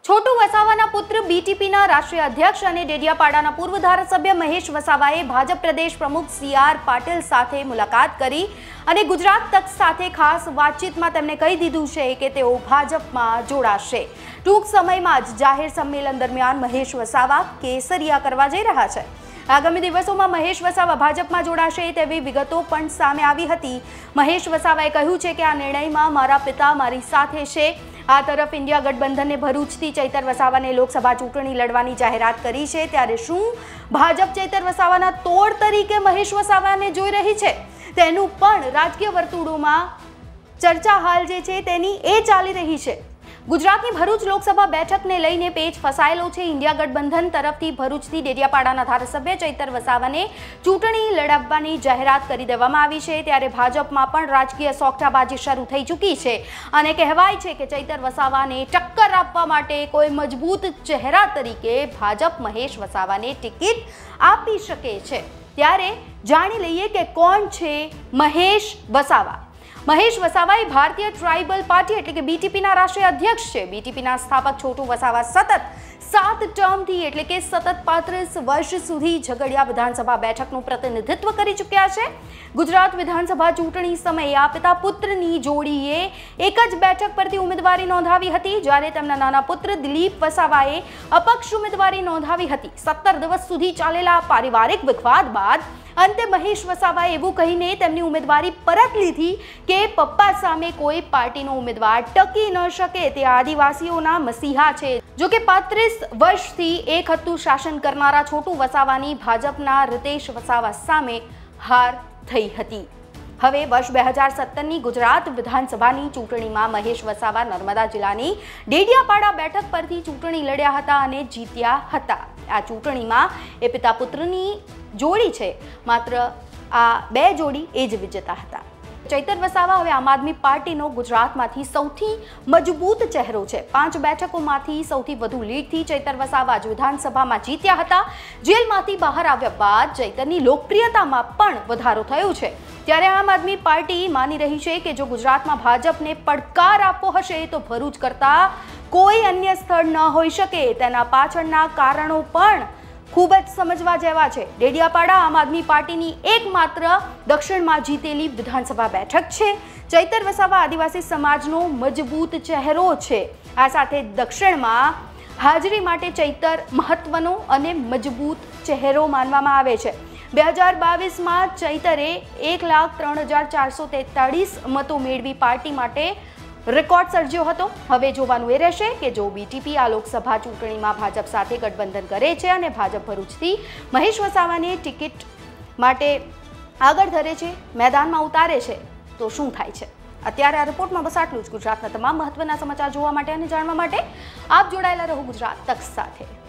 છોટુ વસાવાના પુત્ર બીટીપીના રાષ્ટ્રીય અધ્યક્ષ અને ડેડિયાપાડાના પૂર્વ ધારાસભ્ય મહેશ વસાવાએ ભાજપ પ્રદેશ પ્રમુખ CR પાટીલ સાથે મુલાકાત કરી અને ગુજરાત તક સાથે ખાસ વાતચીતમાં તેમણે કહી દીધું છે કે તેઓ ભાજપમાં જોડાશે। ટૂંક સમયમાં જ જાહેર સંમેલન દરમિયાન મહેશ વસાવા કેસરિયા કરવા જઈ રહ્યા છે। આગામી દિવસોમાં મહેશ વસાવા ભાજપમાં જોડાશે તેવી વિગતો પણ સામે આવી હતી। મહેશ વસાવાએ કહ્યું છે કે આ નિર્ણયમાં મારા પિતા મારી સાથે છે। આ તરફ ઇન્ડિયા ગઠબંધને ભરૂચથી ચૈતર વસાવાને લોકસભા ચૂંટણી લડવાની જાહેરાત કરી છે, ત્યારે શું ભાજપ ચૈતર વસાવાના તોડ તરીકે મહેશ વસાવાને જોઈ રહી છે તેનું પણ રાજકીય વર્તુળોમાં ચર્ચા હાલ જે છે તેની એ ચાલી રહી છે। ગુજરાતની ભરૂચ લોકસભા બેઠકને લઈને પેચ ફસાયેલો છે। ઇન્ડિયા ગઠબંધન તરફથી ભરૂચથી ડેડિયાપાડાના ધારાસભ્ય ચૈતર વસાવાને ચૂંટણી લડાવવાની જાહેરાત કરી દેવામાં આવી છે, ત્યારે ભાજપમાં પણ રાજકીય સોગઠાબાજી શરૂ થઈ ચૂકી છે અને કહેવાય છે કે ચૈતર વસાવાને ટક્કર આપવા માટે કોઈ મજબૂત ચહેરા તરીકે ભાજપ મહેશ વસાવાને ટિકિટ આપી શકે છે। ત્યારે જાણી લઈએ કે કોણ છે મહેશ વસાવા। મહેશ વસાવા એ ભારતીય ટ્રાઇબલ પાર્ટી એટલે કે બીટીપીના રાષ્ટ્રીય અધ્યક્ષ છે। બીટીપીના સ્થાપક છોટુ વસાવા સતત 7 ટર્મથી એટલે કે સતત 35 વર્ષ સુધી ઝઘડિયા વિધાનસભા બેઠકનું પ્રતિનિધિત્વ કરી ચૂક્યા છે। ગુજરાત વિધાનસભા ચૂંટણી સમયે આ પિતા પુત્રની જોડીએ એક જ બેઠક પરથી ઉમેદવારી નોંધાવી હતી, જ્યારે તેમના નાના પુત્ર દિલીપ વસાવાએ અપક્ષ ઉમેદવારી નોંધાવી હતી। 17 દિવસ સુધી ચાલેલા પારિવારિક વિવાદ બાદ અંતે મહેશ વસાવાએ એવું કહીને તેમની ઉમેદવારી પરત લીધી કે પપ્પા સામે કોઈ પાર્ટીનો ઉમેદવાર ટકી ન શકે। તે આદિવાસીઓના મસીહા છે। જો કે 35 વર્ષથી એક હતું શાસન કરનારા છોટુ વસાવાની ભાજપના રીતેશ વસાવા સામે હાર થઈ હતી। હવે વર્ષ 2017ની ગુજરાત વિધાનસભાની ચૂંટણીમાં મહેશ વસાવા નર્મદા જિલ્લાની ડેડિયાપાડા બેઠક પરથી ચૂંટણી લડ્યા હતા અને જીત્યા હતા। આ ચૂંટણીમાં એ પિતા પુત્રની જોડી છે, માત્ર આ બે જોડી એ જ વિજેતા હતા। ચૈતર વસાવા હવે આમ આદમી પાર્ટીનો ગુજરાતમાંથી સૌથી મજબૂત ચહેરો છે। 5 બેઠકોમાંથી સૌથી વધુ લીડથી ચૈતર વસાવા વિધાનસભામાં જીત્યા હતા। જેલમાંથી બહાર આવ્યા બાદ ચૈતરની લોકપ્રિયતામાં પણ વધારો થયો છે। ત્યારે આમ આદમી પાર્ટી માની રહી છે કે જો ગુજરાતમાં ભાજપને પડકાર આપવો હશે તો ભરૂચ કરતા કોઈ અન્ય સ્થળ ન હોઈ શકે। તેના પાછળના કારણો પણ ખૂબ જ સમજવા જેવા છે। ડેડિયાપાડા આમ આદમી પાર્ટીની એકમાત્ર દક્ષિણમાં જીતેલી વિધાનસભા બેઠક છે। ચૈતર વસાવા આદિવાસી સમાજનો મજબૂત ચહેરો છે। આ સાથે દક્ષિણમાં હાજરી માટે ચૈતર મહત્વનો અને મજબૂત ચહેરો માનવામાં આવે છે। 2022માં ચૈતરે 1,03,443 મતો મેળવી પાર્ટી માટે રેકોર્ડ સર્જ્યો હતો। હવે જોવાનું એ રહેશે કે જો બીટીપી આ લોકસભા ચૂંટણીમાં ભાજપ સાથે ગઠબંધન કરે છે અને ભાજપ ભરૂચથી મહેશ વસાવાને ટિકિટ માટે આગળ ધરે છે, મેદાનમાં ઉતારે છે તો શું થાય છે। અત્યારે આ રિપોર્ટમાં બસ આટલું જ। ગુજરાતના તમામ મહત્વના સમાચાર જોવા માટે અને જાણવા માટે આપ જોડાયેલા રહો ગુજરાત તક સાથે।